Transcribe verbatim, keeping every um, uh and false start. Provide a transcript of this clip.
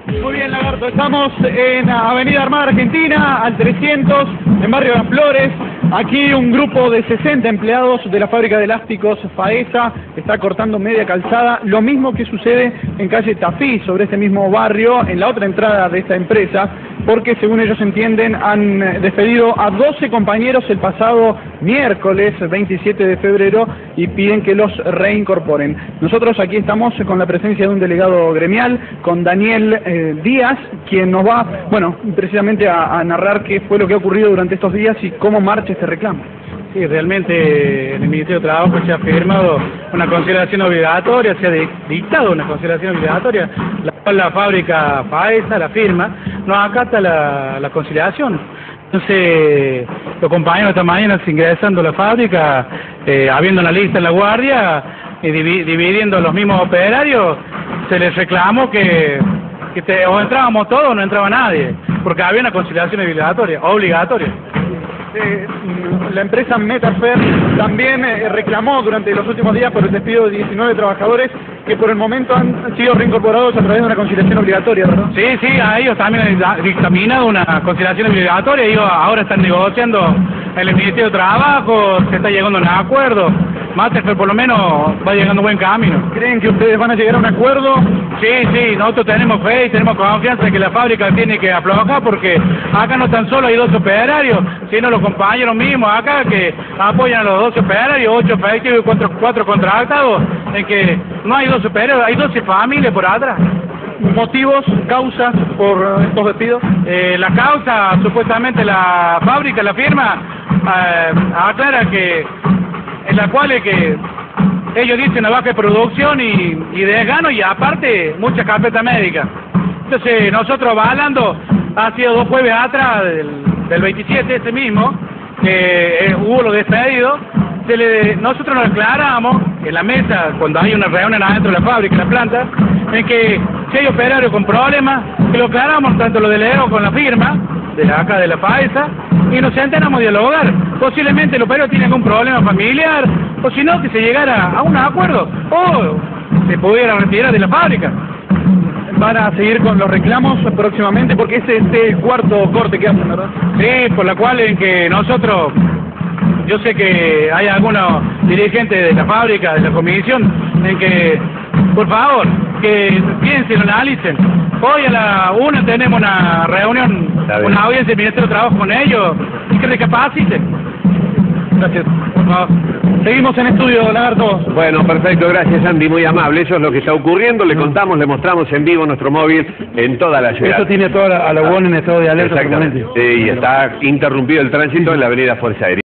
Muy bien, Lagarto, estamos en Avenida Armada Argentina, al trescientos, en Barrio Las Flores. Aquí un grupo de sesenta empleados de la fábrica de elásticos Faesa está cortando media calzada, lo mismo que sucede en calle Tafí, sobre este mismo barrio, en la otra entrada de esta empresa, porque según ellos entienden han despedido a doce compañeros el pasado miércoles veintisiete de febrero y piden que los reincorporen. Nosotros aquí estamos con la presencia de un delegado gremial, con Daniel eh, Díaz, quien nos va, bueno, precisamente a, a narrar qué fue lo que ha ocurrido durante estos días y cómo marcha este reclamo. Sí, realmente en el Ministerio de Trabajo se ha firmado una consideración obligatoria, se ha dictado una consideración obligatoria, la cual la fábrica Faesa, la firma, no acata la, la conciliación. Entonces, los compañeros esta mañana ingresando a la fábrica, eh, habiendo una lista en la guardia, y divi dividiendo los mismos operarios, se les reclamó que, que te, o entrábamos todos o no entraba nadie, porque había una conciliación obligatoria. obligatoria. Eh, la empresa Metafer también eh, reclamó durante los últimos días por el despido de diecinueve trabajadores que por el momento han sido reincorporados a través de una conciliación obligatoria, ¿verdad? Sí, sí, a ellos también han dictaminado una conciliación obligatoria. Ellos ahora están negociando en el Ministerio de Trabajo, se está llegando a un acuerdo. Metafer por lo menos va llegando buen camino. ¿Creen que ustedes van a llegar a un acuerdo? Sí, sí, nosotros tenemos fe y tenemos confianza en que la fábrica tiene que aflojar, porque acá no tan solo hay dos operarios, sino los compañeros mismos acá que apoyan a los dos operarios, ocho efectivos y cuatro, cuatro contratados, en que no hay dos operarios, hay doce familias por atrás. ¿Motivos, causas por estos despidos? Eh, la causa, supuestamente la fábrica, la firma, eh, aclara que en la cual es que ellos dicen una baja de producción y, y desgano, y aparte mucha carpeta médica. Entonces nosotros avalando, ha sido dos jueves atrás del, del veintisiete ese mismo, que eh, hubo los despedidos, se le, nosotros nos declaramos en la mesa, cuando hay una reunión adentro de la fábrica, en la planta, en que si hay operarios con problemas, que lo aclaramos tanto los delegados con la firma, de la, acá de la Faesa, y nos sentamos a dialogar. Posiblemente el operario tiene algún problema familiar, o si no, que se llegara a un acuerdo, o se pudiera retirar de la fábrica. ¿Van a seguir con los reclamos próximamente? Porque ese es el cuarto corte que hacen, ¿verdad? Sí, por la cual en que nosotros, yo sé que hay algunos dirigentes de la fábrica, de la comisión, en que, por favor, que piensen, analicen. Hoy a la una tenemos una reunión, una audiencia del Ministerio de Trabajo con ellos, y que recapaciten. Gracias. Por favor. Seguimos en estudio, Lagarto. Bueno, perfecto, gracias Andy, muy amable. Eso es lo que está ocurriendo, le contamos, le mostramos en vivo nuestro móvil en toda la ciudad. Eso tiene toda la, a la U O N en estado de alerta. Exactamente. Sí, y está interrumpido el tránsito en la avenida Fuerza Aérea.